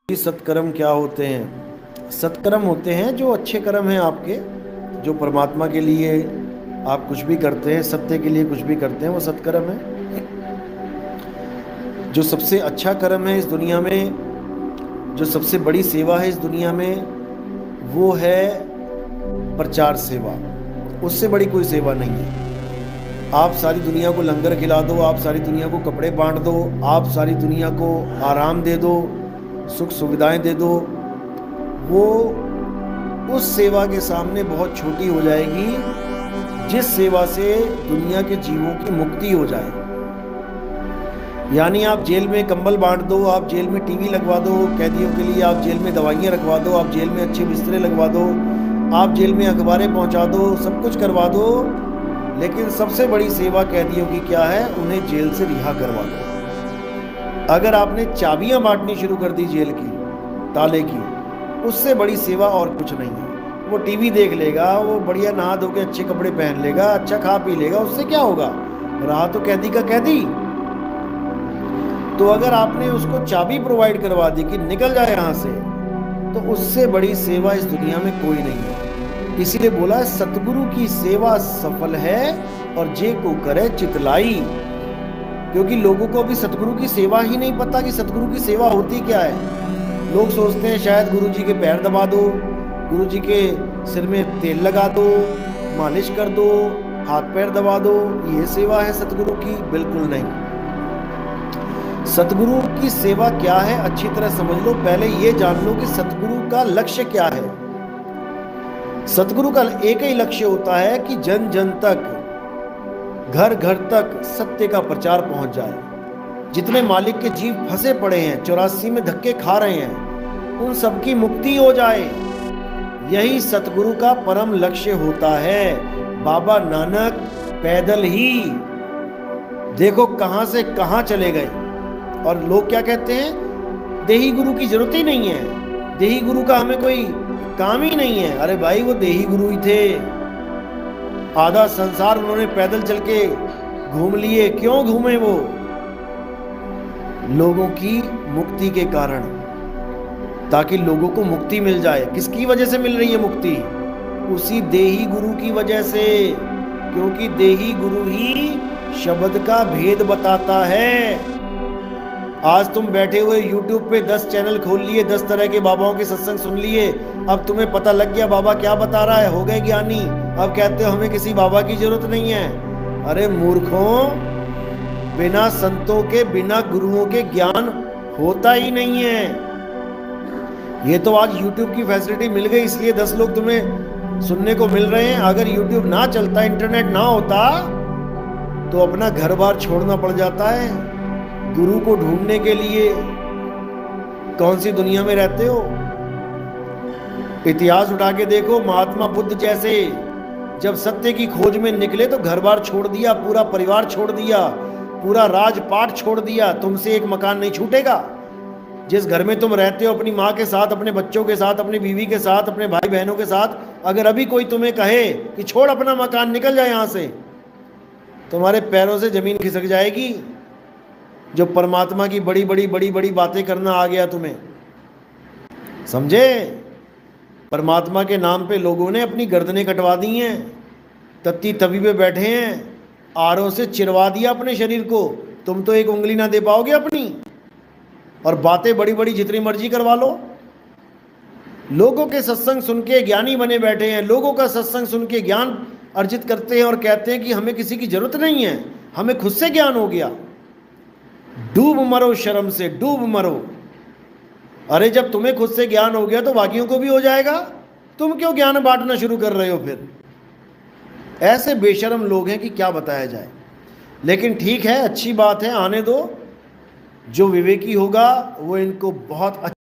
कि सत्कर्म क्या होते हैं। सत्कर्म होते हैं जो अच्छे कर्म हैं आपके, जो परमात्मा के लिए आप कुछ भी करते हैं, सत्य के लिए कुछ भी करते हैं, वो सत्कर्म है। जो सबसे अच्छा कर्म है इस दुनिया में, जो सबसे बड़ी सेवा है इस दुनिया में, वो है प्रचार सेवा। उससे बड़ी कोई सेवा नहीं है। आप सारी दुनिया को लंगर खिला दो, आप सारी दुनिया को कपड़े बांट दो, आप सारी दुनिया को आराम दे दो, सुख सुविधाएं दे दो, वो उस सेवा के सामने बहुत छोटी हो जाएगी जिस सेवा से दुनिया के जीवों की मुक्ति हो जाए। यानी आप जेल में कंबल बांट दो, आप जेल में टीवी लगवा दो कैदियों के लिए, आप जेल में दवाइयाँ रखवा दो, आप जेल में अच्छे बिस्तरे लगवा दो, आप जेल में अखबारें पहुंचा दो, सब कुछ करवा दो, लेकिन सबसे बड़ी सेवा कैदियों की क्या है? उन्हें जेल से रिहा करवा दो। अगर आपने चाबियां बांटनी शुरू कर दी जेल की, ताले की, उससे बड़ी सेवा और कुछ नहीं है। वो टीवी देख लेगा, वो बढ़िया नहा धो के अच्छे कपड़े पहन लेगा, अच्छा खा पी लेगा, उससे क्या होगा? रहा तो कैदी का कैदी। तो अगर आपने उसको चाबी प्रोवाइड करवा दी कि निकल जाए यहाँ से, तो उससे बड़ी सेवा इस दुनिया में कोई नहीं है। इसीलिए बोला सतगुरु की सेवा सफल है और जे को करे चितलाई। क्योंकि लोगों को अभी सतगुरु की सेवा ही नहीं पता कि सतगुरु की सेवा होती क्या है। लोग सोचते हैं शायद गुरु जी के पैर दबा दो, गुरु जी के सिर में तेल लगा दो, मालिश कर दो, हाथ पैर दबा दो, ये सेवा है सतगुरु की। बिल्कुल नहीं। सतगुरु की सेवा क्या है अच्छी तरह समझ लो। पहले ये जान लो कि सतगुरु का लक्ष्य क्या है। सतगुरु का एक ही लक्ष्य होता है कि जन जन तक, घर घर तक सत्य का प्रचार पहुंच जाए। जितने मालिक के जीव फंसे पड़े हैं, 84 में धक्के खा रहे हैं, उन सबकी मुक्ति हो जाए। यही सतगुरु का परम लक्ष्य होता है। बाबा नानक पैदल ही देखो कहां से कहां चले गए। और लोग क्या कहते हैं? देही गुरु की जरूरत ही नहीं है, देही गुरु का हमें कोई काम ही नहीं है। अरे भाई, वो देही गुरु ही थे। आधा संसार उन्होंने पैदल चल के घूम लिए। क्यों घूमे? वो लोगों की मुक्ति के कारण, ताकि लोगों को मुक्ति मिल जाए। किसकी वजह से मिल रही है मुक्ति? उसी देही गुरु की वजह से। क्योंकि देही गुरु ही शब्द का भेद बताता है। आज तुम बैठे हुए YouTube पे 10 चैनल खोल लिए, 10 तरह के बाबाओं के सत्संग सुन लिए। अब तुम्हें पता लग गया बाबा क्या बता रहा है, हो गए ज्ञानी। अब कहते हो हमें किसी बाबा की जरूरत नहीं है। अरे मूर्खों, बिना संतों के, बिना गुरुओं के ज्ञान होता ही नहीं है। ये तो आज YouTube की फैसिलिटी मिल गई, इसलिए 10 लोग तुम्हें सुनने को मिल रहे हैं। अगर YouTube ना चलता, इंटरनेट ना होता, तो अपना घर बार छोड़ना पड़ जाता है गुरु को ढूंढने के लिए। कौन सी दुनिया में रहते हो? इतिहास उठा के देखो। महात्मा बुद्ध जैसे जब सत्य की खोज में निकले तो घर बार छोड़ दिया, पूरा परिवार छोड़ दिया, पूरा राजपाट छोड़ दिया। तुमसे एक मकान नहीं छूटेगा। जिस घर में तुम रहते हो अपनी माँ के साथ, अपने बच्चों के साथ, अपनी बीवी के साथ, अपने भाई बहनों के साथ, अगर अभी कोई तुम्हें कहे कि छोड़ अपना मकान, निकल जाए यहाँ से, तुम्हारे पैरों से जमीन खिसक जाएगी। जो परमात्मा की बड़ी बड़ी बड़ी बड़ी बातें करना आ गया तुम्हें, समझे? परमात्मा के नाम पे लोगों ने अपनी गर्दनें कटवा दी हैं, तत्ती तवी पे बैठे हैं, आरों से चिरवा दिया अपने शरीर को। तुम तो एक उंगली ना दे पाओगे अपनी, और बातें बड़ी बड़ी जितनी मर्जी करवा लो। लोगों के सत्संग सुन के ज्ञानी बने बैठे हैं, लोगों का सत्संग सुन के ज्ञान अर्जित करते हैं और कहते हैं कि हमें किसी की जरूरत नहीं है, हमें खुद से ज्ञान हो गया। डूब मरो शर्म से, डूब मरो। अरे जब तुम्हें खुद से ज्ञान हो गया तो बाकियों को भी हो जाएगा। तुम क्यों ज्ञान बांटना शुरू कर रहे हो फिर? ऐसे बेशर्म लोग हैं कि क्या बताया जाए। लेकिन ठीक है, अच्छी बात है, आने दो। जो विवेकी होगा वो इनको बहुत